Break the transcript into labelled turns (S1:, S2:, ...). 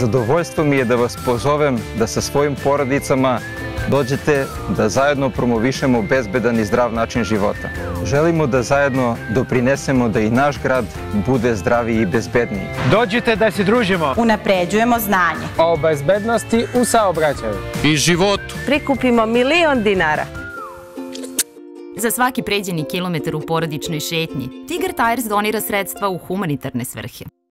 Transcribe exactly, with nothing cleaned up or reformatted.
S1: Zadovoljstvo mi je da vas pozovem da sa svojim porodicama dođete da zajedno promovišemo bezbedan i zdrav način života. Želimo da zajedno doprinesemo da i naš grad bude zdraviji i bezbedniji.
S2: Dođite da se družimo.
S3: Unapređujemo znanje.
S2: O bezbednosti u saobraćaju.
S4: I životu.
S5: Prikupimo milion dinara.
S6: Za svaki pređeni kilometar u porodičnoj šetnji, Tigar Tires donira sredstva u humanitarne svrhe.